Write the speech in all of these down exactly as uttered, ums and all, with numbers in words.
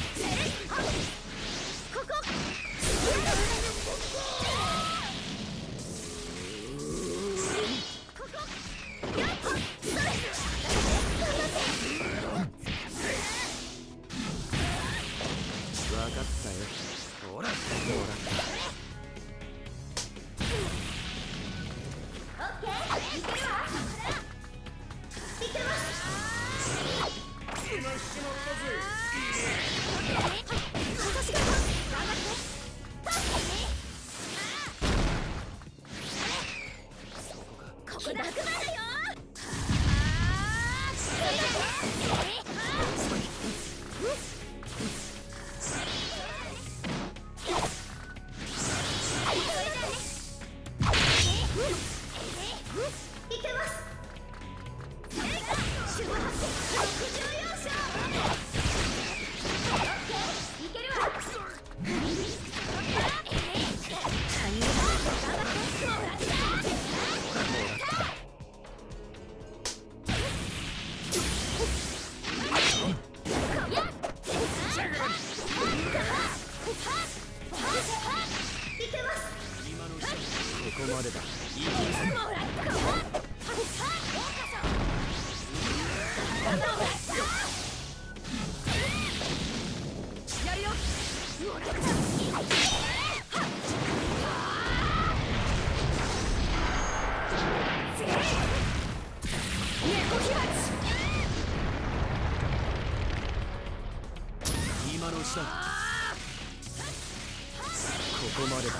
ここまでだ。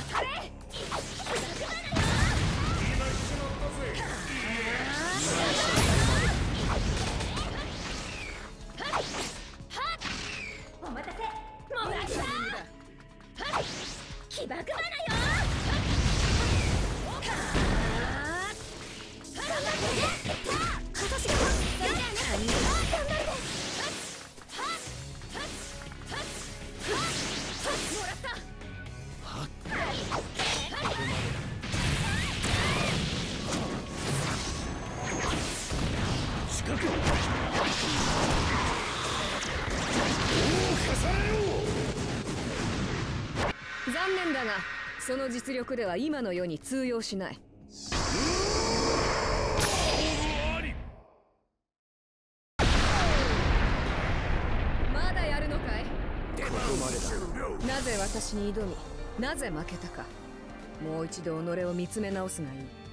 お待たせ。もらった。起爆花よ。頑張って。今年が。頑張って。もらった。 近く。 残念だが、その実力では今の世に通用しない。まだやるのかい？なぜ私に挑み、なぜ負けたか。もう一度己を見つめ直すがいい。